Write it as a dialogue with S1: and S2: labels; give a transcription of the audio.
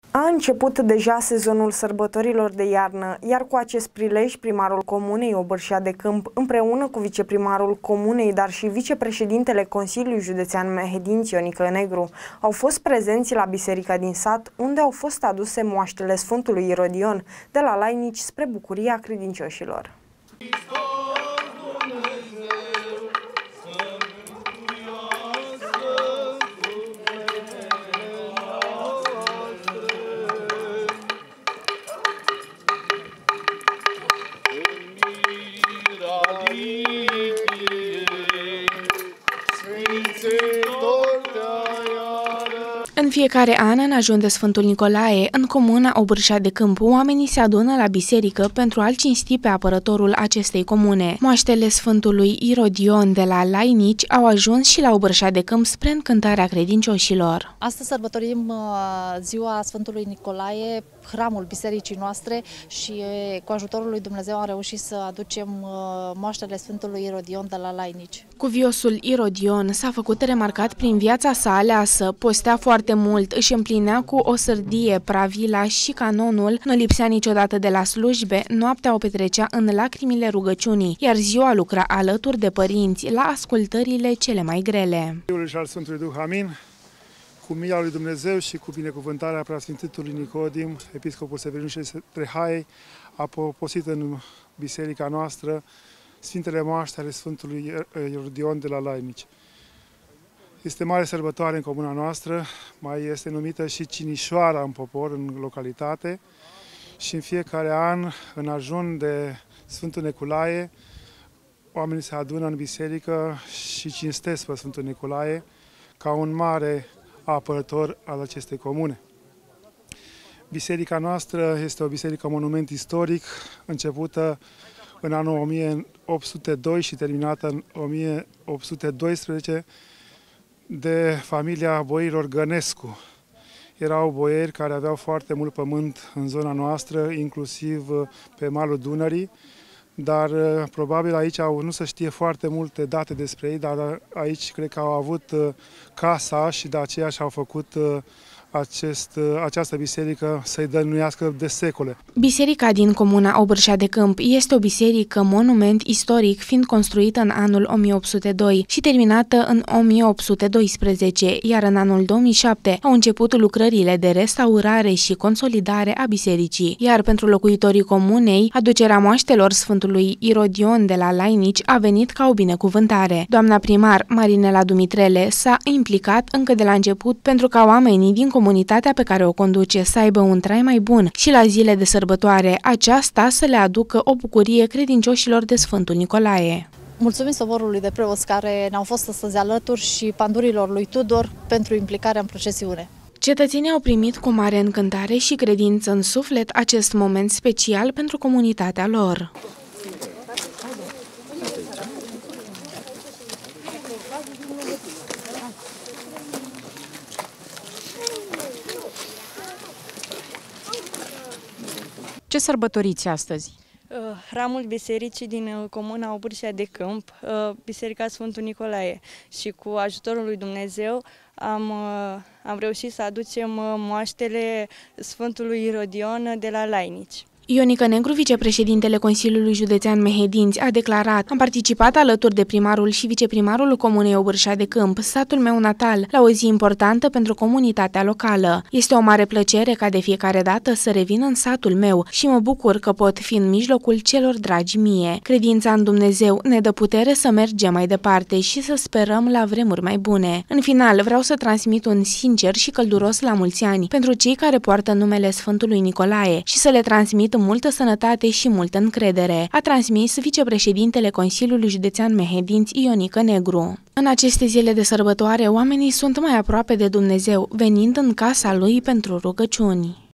S1: A început deja sezonul sărbătorilor de iarnă, iar cu acest prilej, primarul comunei Obârșia de Câmp, împreună cu viceprimarul comunei, dar și vicepreședintele Consiliului Județean Mehedinți, Ionica Negru, au fost prezenți la biserica din sat, unde au fost aduse moaștele Sfântului Irodion de la lainici spre bucuria credincioșilor.
S2: În fiecare an, în ajun de Sfântul Nicolae, în comuna Obârșia de Câmp, oamenii se adună la biserică pentru a-l cinsti pe apărătorul acestei comune. Moaștele Sfântului Irodion de la lainici au ajuns și la Obârșia de Câmp spre încântarea credincioșilor.
S3: Astăzi sărbătorim ziua Sfântului Nicolae, hramul bisericii noastre, și cu ajutorul lui Dumnezeu am reușit să aducem moaștele Sfântului Irodion de la lainici.
S2: Cuviosul Irodion s-a făcut remarcat prin viața sa aleasă, postea foarte mult, își împlinea cu o sârdie pravila și canonul, nu lipsea niciodată de la slujbe, noaptea o petrecea în lacrimile rugăciunii, iar ziua lucra alături de părinți la ascultările cele mai grele.
S4: Fiul și al Sfântului Duh, amin. Cu mila lui Dumnezeu și cu binecuvântarea Preasfințitului Nicodim, episcopul Severin și Trehai, a poposit în biserica noastră Sfintele Moaște ale Sfântului Irodion de la lainici. Este mare sărbătoare în comuna noastră, mai este numită și Cinișoara în popor, în localitate, și în fiecare an, în ajun de Sfântul Nicolae, oamenii se adună în biserică și cinstesc pe Sfântul Nicolae ca un mare apărător al acestei comune. Biserica noastră este o biserică monument istoric, începută în anul 1802 și terminată în 1812 de familia boierilor Gănescu. Erau boieri care aveau foarte mult pământ în zona noastră, inclusiv pe malul Dunării, dar probabil aici nu se știe foarte multe date despre ei, dar aici cred că au avut casa și de aceea și-au făcut această biserică să-i dăinuiască de secole.
S2: Biserica din comuna Obârșia de Câmp este o biserică monument istoric, fiind construită în anul 1802 și terminată în 1812, iar în anul 2007 au început lucrările de restaurare și consolidare a bisericii, iar pentru locuitorii comunei, aducerea moaștelor Sfântului Irodion de la lainici a venit ca o binecuvântare. Doamna primar Marinela Dumitrele s-a implicat încă de la început pentru ca oamenii din comunitatea pe care o conduce să aibă un trai mai bun și la zile de sărbătoare aceasta să le aducă o bucurie credincioșilor de Sfântul Nicolae.
S3: Mulțumim soborului de preoți care ne-au fost astăzi alături și pandurilor lui Tudor pentru implicarea în procesiune.
S2: Cetățenii au primit cu mare încântare și credință în suflet acest moment special pentru comunitatea lor.
S5: Ce sărbătoriți astăzi?
S6: Hramul bisericii din comuna Obârșia de Câmp, Biserica Sfântul Nicolae, și cu ajutorul lui Dumnezeu am reușit să aducem moaștele Sfântului Irodion de la lainici.
S2: Ionica Negru, vicepreședintele Consiliului Județean Mehedinți, a declarat: am participat alături de primarul și viceprimarul comunei Obârșia de Câmp, satul meu natal, la o zi importantă pentru comunitatea locală. Este o mare plăcere ca de fiecare dată să revin în satul meu și mă bucur că pot fi în mijlocul celor dragi mie. Credința în Dumnezeu ne dă putere să mergem mai departe și să sperăm la vremuri mai bune. În final, vreau să transmit un sincer și călduros la mulți ani pentru cei care poartă numele Sfântului Nicolae și să le transmit multă sănătate și multă încredere, a transmis vicepreședintele Consiliului Județean Mehedinți, Ionica Negru. În aceste zile de sărbătoare, oamenii sunt mai aproape de Dumnezeu, venind în casa lui pentru rugăciuni.